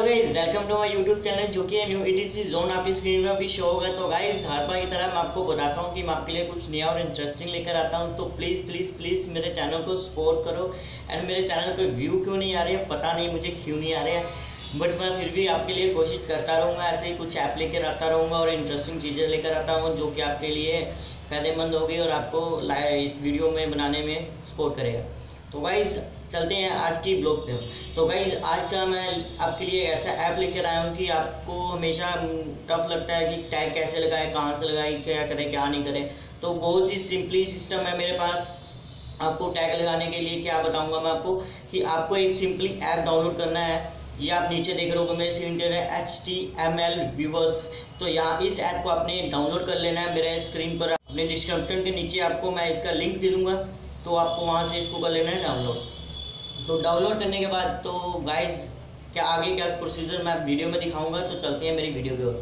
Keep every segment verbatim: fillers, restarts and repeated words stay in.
Guys welcome to my YouTube channel जो कि new ETC zone आपकी स्क्रीन पर भी शो होगा। तो गाइज हर बार की तरह मैं आपको बताता हूँ कि मैं आपके लिए कुछ नया और इंटरेस्टिंग लेकर आता हूँ। तो प्लीज़ प्लीज़ प्लीज़ मेरे चैनल को सपोर्ट करो। एंड मेरे चैनल पे व्यू क्यों नहीं आ रहे हैं पता नहीं मुझे क्यों नहीं आ रहे हैं, बट मैं फिर भी आपके लिए कोशिश करता रहूँगा। ऐसे ही कुछ ऐप लेकर आता रहूँगा और इंटरेस्टिंग चीज़ें लेकर आता हूँ जो कि आपके लिए फ़ायदेमंद होगी और आपको इस वीडियो में बनाने में सपोर्ट करेगा। तो गाइज चलते हैं आज की ब्लॉग पे। तो गाइज आज का मैं आपके लिए ऐसा ऐप लेकर आया हूँ कि आपको हमेशा टफ लगता है कि टैग कैसे लगाए, कहाँ से लगाए, क्या करें क्या नहीं करें। तो बहुत ही सिंपली सिस्टम है मेरे पास आपको टैग लगाने के लिए। क्या बताऊँगा मैं आपको कि आपको एक सिंपली ऐप डाउनलोड करना है। ये आप नीचे देख रहे हो मेरे स्क्रीन पर है H T M L viewers. तो यहाँ इस ऐप को आपने डाउनलोड कर लेना है। मेरे स्क्रीन पर अपने डिस्क्रिप्शन के नीचे आपको मैं इसका लिंक दे दूँगा, तो आपको वहाँ से इसको कर लेना है डाउनलोड। तो डाउनलोड करने के बाद तो गाइस क्या आगे क्या प्रोसीजर मैं वीडियो में दिखाऊंगा। तो चलते हैं मेरी वीडियो की ओर।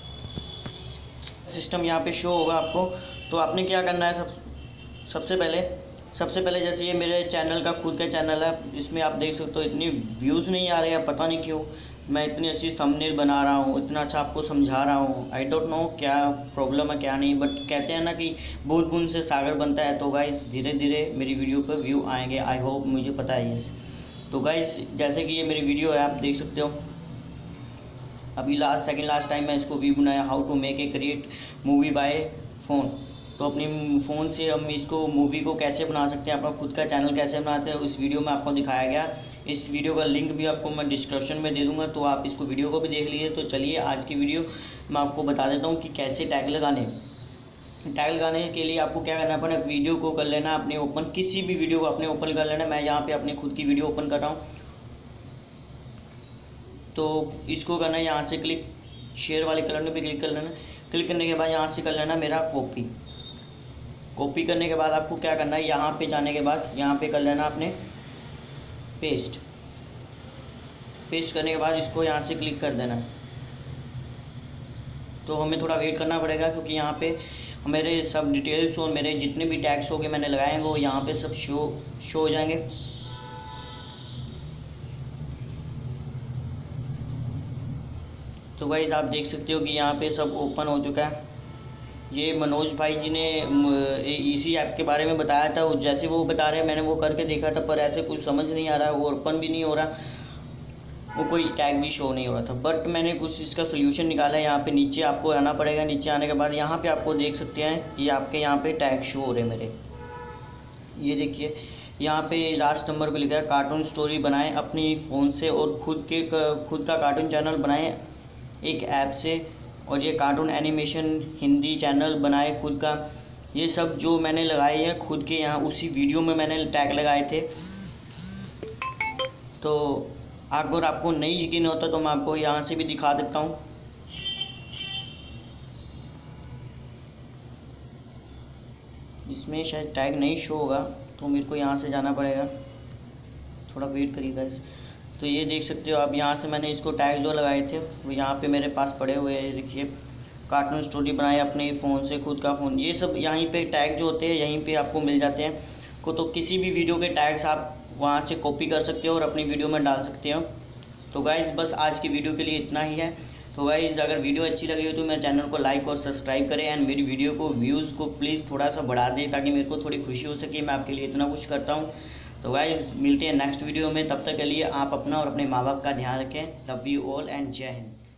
सिस्टम यहाँ पे शो होगा आपको। तो आपने क्या करना है, सब सबसे पहले सबसे पहले जैसे ये मेरे चैनल का खुद का चैनल है, इसमें आप देख सकते हो इतनी व्यूज़ नहीं आ रहे हैं, पता नहीं क्यों। मैं इतनी अच्छी थंबनेल बना रहा हूँ, इतना अच्छा आपको समझा रहा हूँ, आई डोंट नो क्या प्रॉब्लम है क्या नहीं, बट कहते हैं ना कि बूंद बूंद से सागर बनता है। तो गाइस धीरे धीरे मेरी वीडियो पर व्यू आएंगे, आई होप, मुझे पता है ये। तो गाइस जैसे कि ये मेरी वीडियो है आप देख सकते हो। अभी लास्ट सेकंड लास्ट टाइम मैं इसको व्यू बनाया, how to make a create movie by phone. तो अपनी फ़ोन से हम इसको मूवी को कैसे बना सकते हैं, अपना खुद का चैनल कैसे बनाते हैं, उस वीडियो में आपको दिखाया गया। इस वीडियो का लिंक भी आपको मैं डिस्क्रिप्शन में दे दूंगा, तो आप इसको वीडियो को भी देख लीजिए। तो चलिए आज की वीडियो मैं आपको बता देता हूँ कि कैसे टैग लगाने। टैग लगाने के लिए आपको क्या करना है, अपने वीडियो को कर लेना अपने ओपन, किसी भी वीडियो को अपने ओपन कर लेना। मैं यहाँ पर अपनी खुद की वीडियो ओपन कर रहा हूँ। तो इसको करना है यहाँ से क्लिक, शेयर वाले कलर पे क्लिक कर लेना। क्लिक करने के बाद यहाँ से कर लेना मेरा कॉपी। कॉपी करने के बाद आपको क्या करना है, यहाँ पे जाने के बाद यहाँ पे कर लेना आपने पेस्ट। पेस्ट करने के बाद इसको यहाँ से क्लिक कर देना। तो हमें थोड़ा वेट करना पड़ेगा क्योंकि यहाँ पे मेरे सब डिटेल्स और मेरे जितने भी टैग्स हो गए मैंने लगाए हैं वो यहाँ पे सब शो शो हो जाएंगे। तो गाइस आप देख सकते हो कि यहाँ पे सब ओपन हो चुका है। ये मनोज भाई जी ने इसी ऐप के बारे में बताया था, जैसे वो बता रहे हैं मैंने वो करके देखा था, पर ऐसे कुछ समझ नहीं आ रहा, वो ओपन भी नहीं हो रहा, वो कोई टैग भी शो नहीं हो रहा था। बट मैंने कुछ इसका सोल्यूशन निकाला है। यहाँ पे नीचे आपको आना पड़ेगा। नीचे आने के बाद यहाँ पे आपको देख सकते हैं ये आपके यहाँ पे टैग शो हो रहे हैं मेरे। ये देखिए यहाँ पे लास्ट नंबर पे लिखा है कार्टून स्टोरी बनाएं अपनी फ़ोन से और खुद के खुद का कार्टून चैनल बनाएं एक ऐप से, और ये कार्टून एनिमेशन हिंदी चैनल बनाए खुद का। ये सब जो मैंने लगाए हैं खुद के, यहाँ उसी वीडियो में मैंने टैग लगाए थे। तो अगर आपको नहीं यकीन होता तो मैं आपको यहाँ से भी दिखा देता हूँ। इसमें शायद टैग नहीं शो होगा तो मेरे को यहाँ से जाना पड़ेगा, थोड़ा वेट करिएगा इस। तो ये देख सकते हो आप, यहाँ से मैंने इसको टैग जो लगाए थे वो यहाँ पे मेरे पास पड़े हुए हैं। देखिए कार्टून स्टोरी बनाए अपने फ़ोन से, खुद का फ़ोन, ये सब यहीं पे टैग जो होते हैं यहीं पे आपको मिल जाते हैं को। तो किसी भी वीडियो के टैग्स आप वहाँ से कॉपी कर सकते हो और अपनी वीडियो में डाल सकते हो। तो गाइज़ बस आज की वीडियो के लिए इतना ही है। तो गाइज़ अगर वीडियो अच्छी लगी हो तो मेरे चैनल को लाइक और सब्सक्राइब करें एंड मेरी वीडियो को व्यूज़ को प्लीज़ थोड़ा सा बढ़ा दें ताकि मेरे को थोड़ी खुशी हो सके, मैं आपके लिए इतना कुछ करता हूँ। तो गाइज़ मिलते हैं नेक्स्ट वीडियो में, तब तक के लिए आप अपना और अपने माँ बाप का ध्यान रखें। लव यू ऑल एंड जय हिंद।